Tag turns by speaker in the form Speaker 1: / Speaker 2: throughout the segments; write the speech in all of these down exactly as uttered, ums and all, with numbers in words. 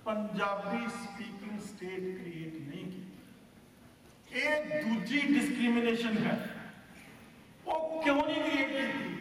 Speaker 1: Punjabi speaking state create नहीं की। ये दूजी डिस्क्रिमिनेशन है। वो क्यों नहीं क्रिएट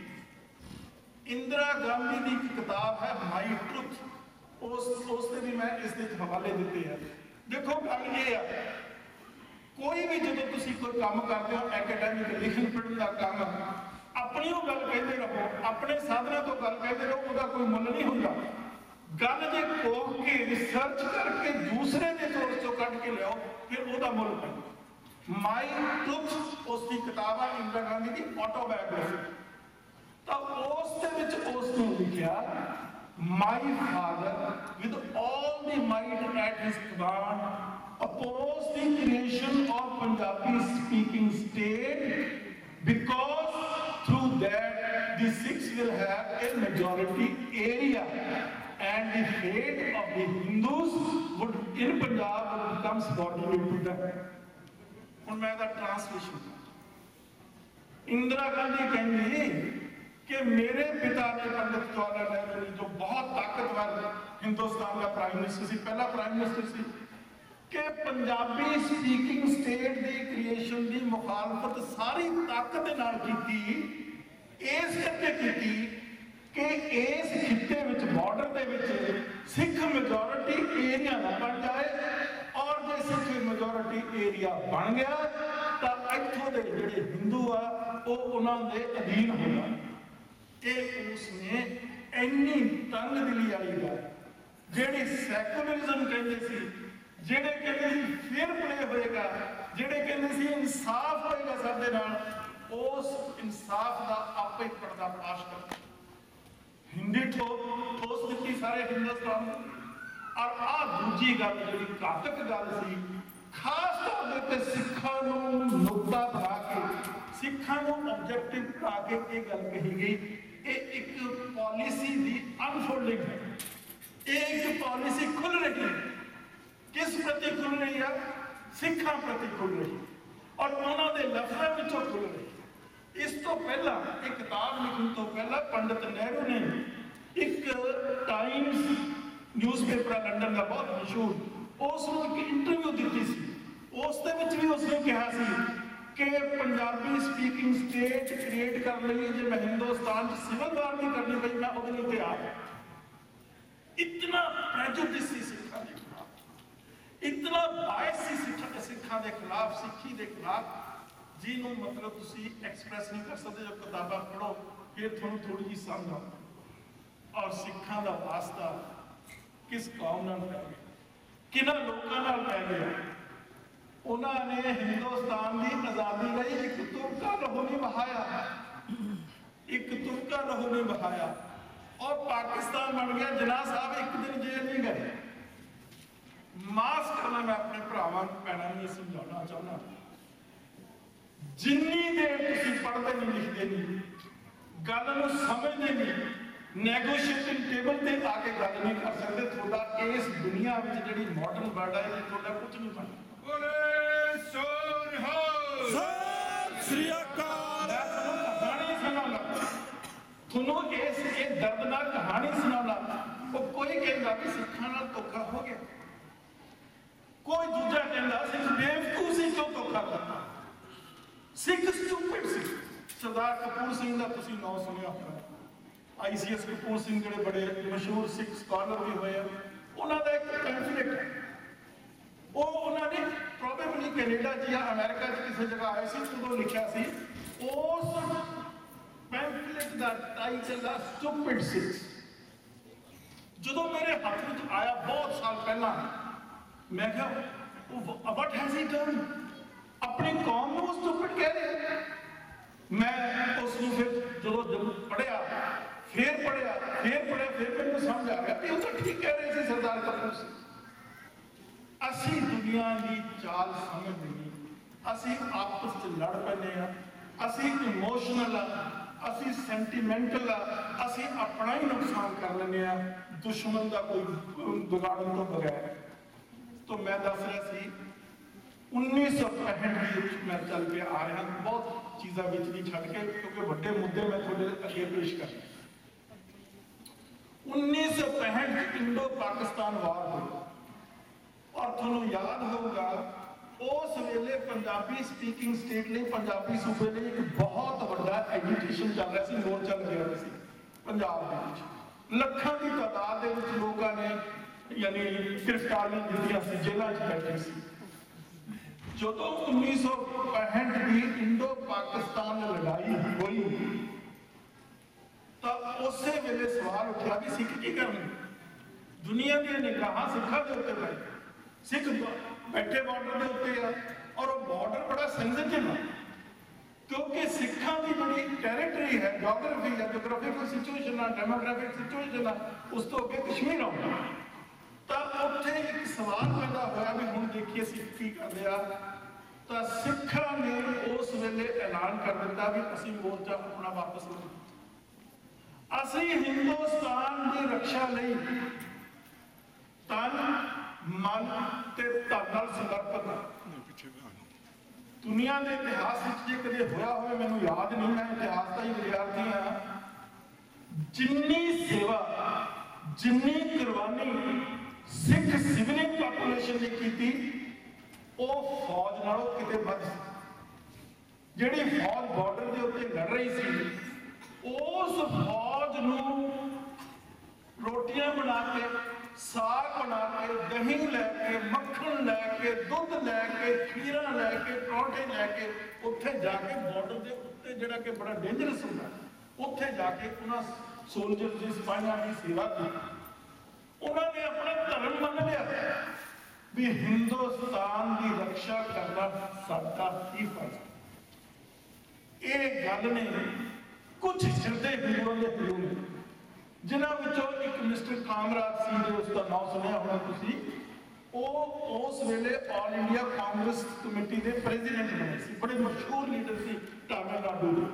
Speaker 1: की? इंदिरा गांधी की एक किताब है माई ट्रुथ, उस उससे भी मैं इसके हवाले दिते हैं। देखो गल ये है, कोई भी जो तुम कोई काम करते हो एकेडैमिक लिखन पढ़न का काम, अपनी वो गल कहते रहो, अपने साधना तो गल कहते रहो, उसका कोई मुल नहीं होगा। गल जे कोख के रिसर्च करके दूसरे के सोर्स चो कट के लियाओ, फिर वह मुल पैंदा। माई ट्रुथ उसकी किताब है, इंदिरा गांधी की ऑटोबायोग्राफी। तो उसने लिखा my father with all the might at his command opposed the creation of Punjabi speaking state because through that the Sikhs will have a majority area and the fate of the Hindus would in Punjab would become subordinate to them. ਹੁਣ ਮੈਂ ਦਾ translation Indira Gandhi कहती कि मेरे पिता ने पंडित जवाहरलाल नेहरू ने जो बहुत ताकतवर हिंदुस्तान का प्राइम मिनिस्टर सी, पहला प्राइम मिनिस्टर सी, कि पंजाबी स्पीकिंग स्टेट की क्रिएशन की मुखालफत सारी ताकत के नाल कीती, इस करके कीती कि इस खिते विच बॉर्डर दे विच सिख मेजोरिटी एरिया ना बन जाए, और जो सिख मेजोरिटी एरिया बन गया तो इत्थों दे जिहड़े हिंदू आ वो उन्हां दे अधीन होगा। ये उसने इन्नी तंग दिली वाली गल जिहड़ी सैकुलरिज्म कहंदे सी, ਜਿਹੜੇ ਕਹਿੰਦੇ ਸੀ ਫੇਰ ਪਲੇ ਹੋਏਗਾ, ਜਿਹੜੇ ਕਹਿੰਦੇ ਸੀ ਇਨਸਾਫ ਹੋਏਗਾ ਸਭ ਦੇ ਨਾਲ, ਉਸ ਇਨਸਾਫ ਦਾ ਆਪੇ ਪਰਦਾ ਪਾਸ਼ ਕਰ ਹਿੰਦੀ ਠੋਕ ਠੋਸ ਦਿੱਤੀ ਸਾਰੇ ਹਿੰਦੁਸਤਾਨ ਨੂੰ। ਔਰ ਆਹ ਦੂਜੀ ਗੱਲ ਜਿਹੜੀ ਘਾਤਕ ਗੱਲ ਸੀ, ਖਾਸ ਤੌਰ ਦੇ ਉੱਤੇ ਸਿੱਖਾਂ ਨੂੰ ਨੁਕਤਾ ਬਣਾ ਕੇ, ਸਿੱਖਾਂ ਨੂੰ ਆਬਜੈਕਟਿਵ ਬਣਾ ਕੇ ਇਹ ਗੱਲ ਕਹੀ ਗਈ, ਇਹ ਇੱਕ ਪਾਲਿਸੀ ਦੀ ਅਨਫੋਲਡਿੰਗ ਹੈ। ਇਹ ਇੱਕ ਪਾਲਿਸੀ ਖੁੱਲ ਰਹੀ ਹੈ। किस प्रति खुल रही है? सिखा प्रति खुल रही और उन्होंने लफ्जों विचों खुल रही। इस तो पहला एक किताब लिखने तो पहला पंडित नेहरू ने एक टाइम्स न्यूज़पेपर लंदन का बहुत मशहूर, उसमें एक इंटरव्यू दी सी, उसके विच भी उसने कहा सी कि पंजाबी स्पीकिंग स्टेट क्रिएट कर ली जो मैं हिंदुस्तान सिविल वार नहीं करनी पई, मैं वो लिए तैयार। इतना प्रेजुडिस सी सिखा के खिलाफ, इतना बायस सी सिखा सिखा के खिलाफ, सिखी के खिलाफ, जिन्होंने मतलब तुम एक्सप्रैस नहीं कर सकते। जब किताबा पढ़ो फिर थोड़ी थोड़ी जी समझ आ। और सिखा का वास्ता किस कौम नाल पै गया, किन्हां लोकां नाल पै गया। उन्होंने हिंदुस्तान की आज़ादी लई एक तुरका लहू नहीं बहाया, एक तुरका लहू नहीं बहाया, और पाकिस्तान बन गया। जिन्ना साहब एक दिन जेल नहीं गए। मास करना मैं अपने भरावां भैणां नूं समझाना चाहना, जिन्नी देर तुसीं पढ़दे नहीं लिखदे नहीं, गल नूं समझदे नहीं, नैगोशिएटिंग टेबल ते आके गल नहीं कर सकते, थोड़ा इस दुनिया में जिहड़ी मॉडर्न वर्ल्ड है थोड़ा कुछ नहीं बनना। बोले सोर हो सत श्री अकाल। कहानी सुनाना थोनों, इस ये दर्दनाक कहानी सुनाना। वो कोई कहता कि सिखां नाल धोखा हो गया, कोई दूजा कहता सिख बेवकूफ सी क्यों धोखा करता, सिख स्टूपिड सी। सरदार कपूर सिंह का तुसीं नाम सुनिया होगा, I C S Kapur Singh जिहड़े बड़े मशहूर सिख स्कॉलर भी होए, उन्होंने एक पैम्फलेट है, वो उन्होंने प्रोबेबली कैनेडा या अमेरिका किसी जगह आए सी, उदों लिखा सी, उस पैम्फलेट का टाइटल है स्टूपिड सिक्स। जो मेरे हाथ में आया बहुत साल पहला, मैं क्या व्हाट हैज ही डन, अपनी कौम को स्टूपिड कह रहे। मैं उसको फिर जो पढ़िया, फिर पढ़िया, फिर पढ़िया, फिर मैंने समझ आ गया कि वो तो ठीक कह रहे थे सरदार कपूर सिंह। असी दुनिया की चाल समझ नहीं, असी आपस च लड़ पैने आ, असी इमोशनल आ, असी सेंटीमेंटल आ, असी अपना ही नुकसान कर लेने आ दुश्मन का कोई बिगाड़न तो बगैर। तो मैं दस रहा सी उन्नीस सौ पैंसठ मैं चल के आ रहा, बहुत चीज़ा विच नहीं छड़ के, क्योंकि बड़े मुद्दे मैं थोड़े अगे पेश कर। उन्नीस सौ पैंसठ इंडो पाकिस्तान वार हुई, आजाद होगा उस वेले पंजाबी स्पीकिंग स्टेट लिए पंजाबी सूबे लिए एक बहुत बड़ा एजुकेशन चल रहा सी, मोर्चा लग्या होया सी पंजाब दे विच। लखां की तादाद दे विच लोकां ने यानी गिरफ्तारियां दित्तियां सी, जेलां च बैठे सी। जदों उन्नीस सौ पैंठ की इंडो पाकिस्तान लड़ाई हुई तो उस वेले सवाल उठा भी सिख की करन, दुनिया दी निगाहां सिखां दे उत्ते पई, सिख बैठे बॉर्डर के उत्ते आ और वो बॉर्डर बड़ा सेंसिटिव है क्योंकि सिखां की बड़ी टैरेटरी है, जोग्राफी है, जोग्राफिकल सिचुएशन है, डेमोग्राफिक सिचुएशन है, उस तो अगे कश्मीर आउंदा। तो उत्थे एक सवाल पैदा होया भी हुण देखिए सिख की कर लिया। तो सिखां ने उस वेले ऐलान कर दिता भी असीं मोर्चा अपना वापस लो, असीं हिंदुस्तान की रक्षा लई तन मन ते धन नाल समर्पित हां। दुनिया के इतिहास जे कदे होया होवे मैनूं याद नहीं, मैं इतिहास का ही विद्यार्थी हाँ, जिन्नी सेवा जिन्नी कुर्बानी सिख सिविलियन पॉपुलेशन ने की वो फौज नालों किते वध सी। जिहड़ी फौज बॉर्डर के उत्ते लड़ रही सी उस फौज नूं रोटियां बना के, साग बना के, दही लैके, मक्खन लैके, दुध लैके, खीरा लैके, परौंठे लैके उत्थे जाके बॉर्डर के उत्ते जिहड़ा कि बड़ा डेंजरस हुंदा उत्थे जाके उन्हां सोल्जर दी सिपाहियां की सेवा की। उन्होंने अपना धर्म मान लिया भी हिंदुस्तान की रक्षा करना साडा ही फर्ज। ये गल ने कुछ हिरदे हिंदुओं के हिंदू ने जिन्हों विचों एक मिस्टर कामराज सिंह जो उसका नाम सुनिया होना तुसी, वो उस वेले ऑल इंडिया कांग्रेस कमेटी के प्रेजिडेंट बने सी, बड़े मशहूर लीडर सी तमिलनाडु के।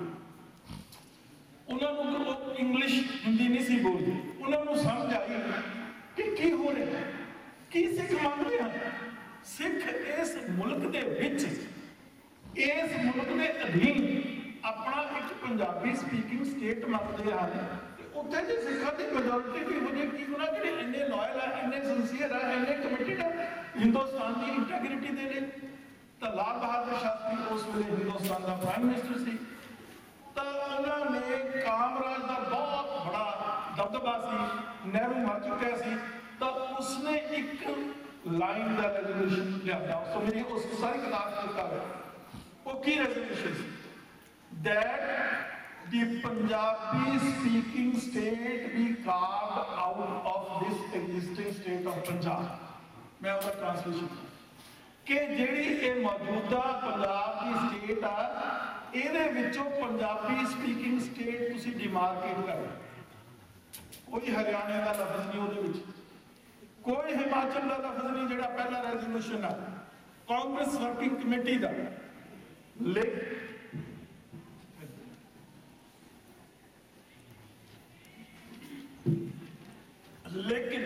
Speaker 1: उन्होंने इंग्लिश हिंदी नहीं सी बोलती, उन्होंने समझ आई कि की हो रहा है, की सिख मंगते हैं। सिख इस मुल्क के विच इस मुल्क के अधीन अपना एक पंजाबी स्पीकिंग स्टेट मंगते हैं। उत्थे जे सिखां की मेजोरिटी भी हो जाए कि उन्होंने जिहड़े इन्ने लॉयल है, इन्ने सिंसीयर है, इन्ने कमिटेड है हिंदुस्तान की इंटैग्रिटी दे लिए। तो लाल बहादुर शास्त्री उस वेले हिंदुस्तान का प्राइम मिनिस्टर सी। तो उन्होंने कामराज का बहुत बड़ा दबदबा सी, नेहरू मर चुका सी, तो उसने एक लाइन का रेजोल्यूशन लिया। तो मेरी उस सारी किताब लिखा है वो की resolution that the Punjabi speaking state be carved out of this existing state of Punjab। मैं उसका ट्रांसलेशन कि ਜਿਹੜੀ ਇਹ ਮੌਜੂਦਾ ਪੰਜਾਬ ਦੀ ਸਟੇਟ ਆ ਇਹਦੇ ਵਿੱਚੋਂ ਪੰਜਾਬੀ ਸਪੀਕਿੰਗ ਸਟੇਟ ਤੁਸੀਂ ਡਿਮਾਰਕੇਟ ਕਰੋ। ਕੋਈ ਹਰਿਆਣੇ ਦਾ ਲਫ਼ਜ਼ ਨਹੀਂ ਉਹਦੇ ਵਿੱਚ, ਕੋਈ ਹਿਮਾਚਲ ਦਾ ਲਫ਼ਜ਼ ਨਹੀਂ ਜਿਹੜਾ ਪਹਿਲਾ ਰੈਜ਼ੋਲੂਸ਼ਨ ਆ ਕਾਂਗਰਸ ਵਰਕਿੰਗ ਕਮੇਟੀ ਦਾ। लेकिन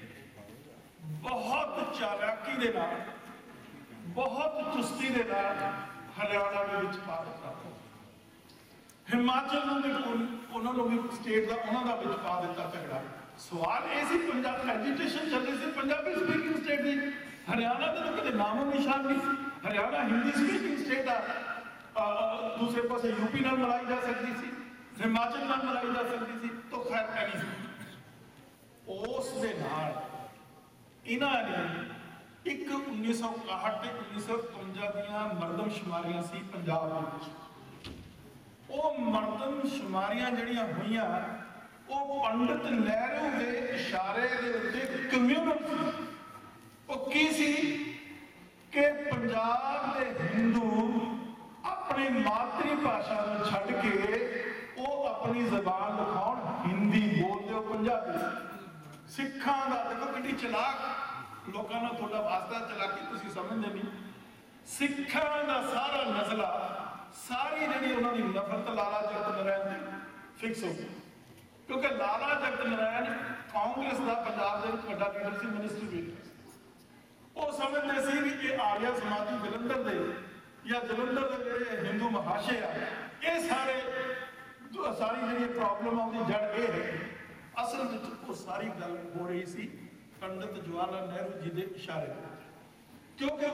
Speaker 1: बहुत चालाकी दे नाल, बहुत चुस्ती दे नाल हरियाणा के विच पा दिता, हिमाचल नूं भी उन्होंने भी स्टेट का उन्होंने विच पा दिता झगड़ा। सवाल ये सी पंजाब एजुटेशन चल रही सी पंजाबी स्पीकिंग स्टेट की, हरियाणा का तो कदे नामो निशान नहीं। हरियाणा हिंदी स्पीकिंग स्टेट आ, दूसरे पासे यूपी नाल मिलाई जा सकती सी, हिमाचल नाल मिलाई जा सकती सी, तो खैर नहीं सी। उस दे नाल इन्हां ने एक उन्नीस सौ इकाहठ ते उन्नीस सौ इकवंजा दीयां मरदमशुमारियां सी पंजाब दे विच। वो मरदमशुमारियां जिहड़ियां होईयां वो पंडित नेहरू के इशारे दे उत्ते कम्यूनल सी। वो की सी कि पंजाब दे हिंदू अपनी मातृ भाषा नूं छड्ड के वो अपनी जबान दिखाउण हिंदी बोलदे हो पंजाबी। सिखां दा देखो कितनी चलाक लोगों ने थोड़ा वास्ता चलाकी तुसीं समझदे नहीं। सिखां दा सारा नज़ला सारी जिहड़ी उन्हां दी नफरत लाला जगत नारायण ते फिक्स हो गई, क्योंकि लाला जगत नारायण कांग्रेस का पंजाब दे विच वड्डा लीडर सी, मिनिस्टर भी वो समझते सी भी ये आर्या समाजी जलंधर दे या जलंधर दे जिहड़े हिंदू महाशय आ ये सारे सारी जिहड़ी प्रॉब्लम आ उहदी जड़ ये है। असल में वो सारी गल हो रही सी पंडित जवाहरलाल नेहरू जी के इशारे। ਕਿਉਂਕਿ